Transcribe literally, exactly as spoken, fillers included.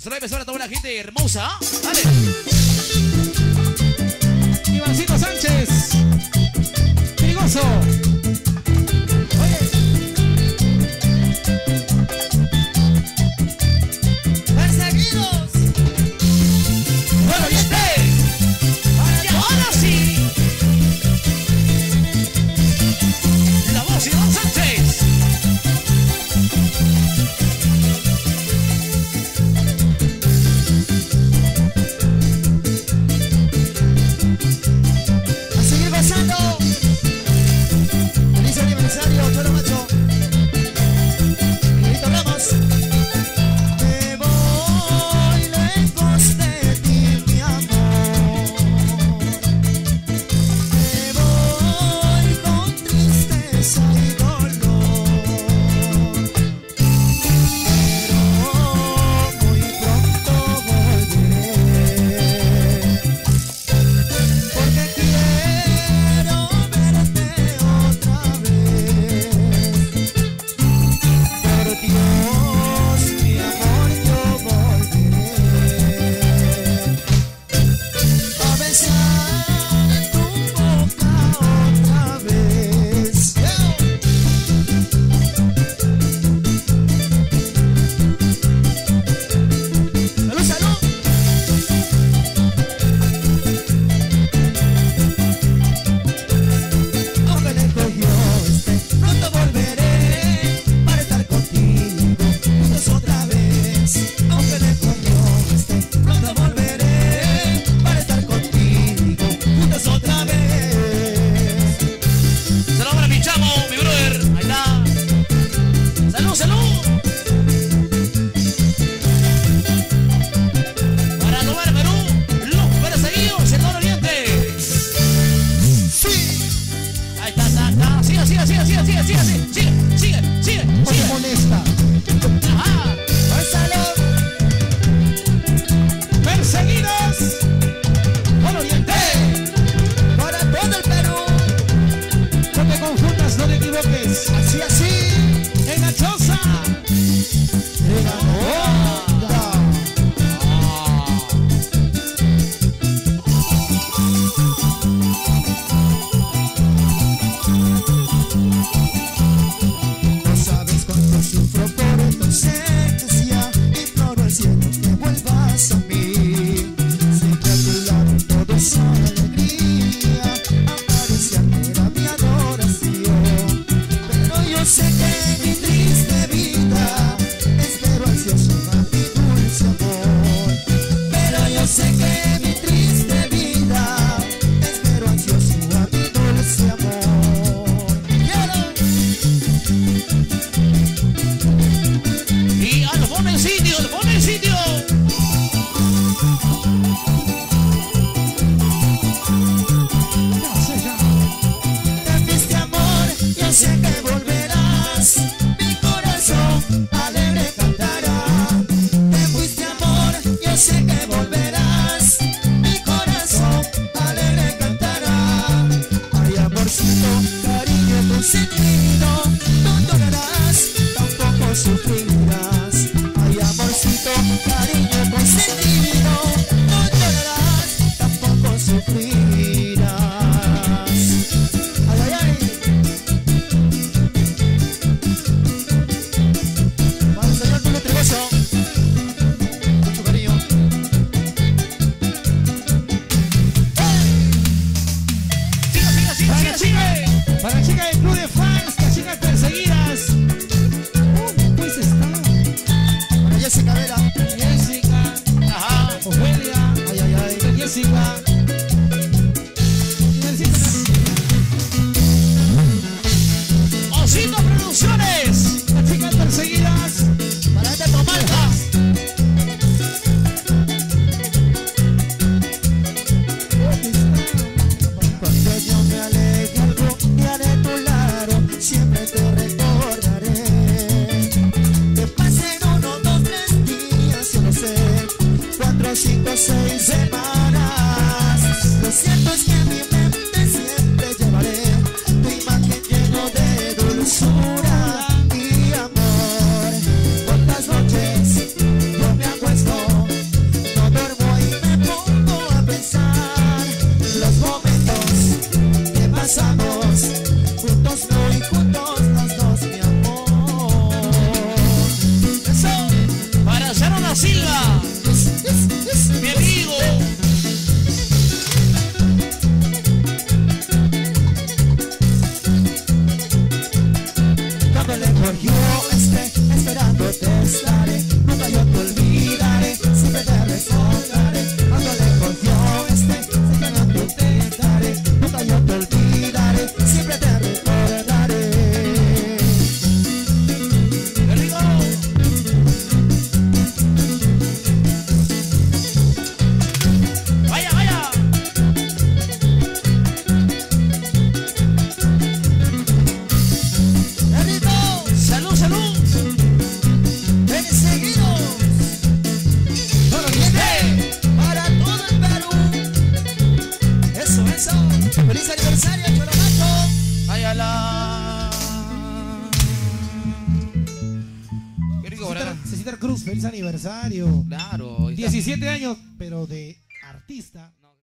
Se lo voy a empezar a toda la gente hermosa. Dale. Ivancito Sánchez. Trigoso. Perseguidos. Bueno, y este. Y ahora sí. La voz de Iván Sánchez. A seguir pasando. Feliz aniversario, Cholo Macho. Miguelito Ramos. Me voy lejos de ti, mi amor. Me voy con tristeza y dolor. Pero muy pronto volveré. Porque quiero verte otra vez. Por Dios, mi amor, yo volveré a besar tu boca otra vez. ¡Salud, salud! Aunque lejos yo esté, pronto volveré para estar contigo juntos otra vez. Aunque lejos yo esté, pronto volveré para estar contigo juntos otra vez. Salud para mi chamo, mi brother. Ahí está. Salud, salud. Para tomar Perú, los perseguidos en todo Oriente. Sí, Ahí está, está, está. Sigue, sigue, sigue, sigue, sigue, sigue, sigue, sigue, sigue, muy sigue. molesta. Ajá. ¡Salud! Perseguidos. Por Oriente. Para todo el Perú. No te confundas, no te equivoques. Así, así. En la choza. De la onda. No sabes cuánto sufro por tu ausencia. Imploro al cielo que vuelvas a mí. Siempre a tu lado todo es alegría. Acariciarte era mi adoración. Pero yo sé que mi triste vida espero ansioso a mi dulce amor. Pero yo sé que mi triste vida espero ansioso a mi dulce amor. ¡Quiero! Y a los pone en sitio, los pone en sitio. Te fuiste amor, yo sé que volverás. Mi corazón alegre cantará. Te fuiste amor, yo sé que volverás. Mi corazón alegre cantará. Ay, amorcito, cariño consentido, no llorarás, tampoco sufrirás. Ay, amorcito, cariño consentido, no llorarás, tampoco sufrirás. Ay, ay, ay. Para el señor Tulio Trigoso, mucho cariño. Sigue, sigue, sigue, sigue, sigue. Para la chica del club de fans, las chicas perseguidas. Uh, pues está. Para Jessica Vera. Jessica, Ajá. Ofelia, Ay, ay, ay. Jessica. Osito Producciones. Las chicas perseguidas. Para este Tomalta. Cuando yo me aleje algún día de tu lado, siempre te recordaré. Que pasen uno, dos, tres días, yo no sé, cuatro, cinco, seis semanas. Lo cierto es que en mi mente siempre llevaré tu imagen lleno de dulzura y amor. Cuántas noches yo me acuesto Da Silva, mi amigo. Cuando lejos yo esté, esperándote estaré. Nunca yo te olvidaré, siempre te responderé. Cuando lejos yo esté, esperándote estaré. Nunca yo te olvidaré, siempre te recordaré. ¡Qué rico! ¡Vaya, vaya! ¡Qué rico! ¡Salud, salud! ¡Ven seguidos! ¡Todo viene para todo el Perú! ¡Eso, eso! ¡Feliz aniversario, Choromato! ¡Ay, ala! ¡Qué rico, ¿verdad? Cecitar Cruz, feliz aniversario. Claro. ahí está. diecisiete años, pero de artista.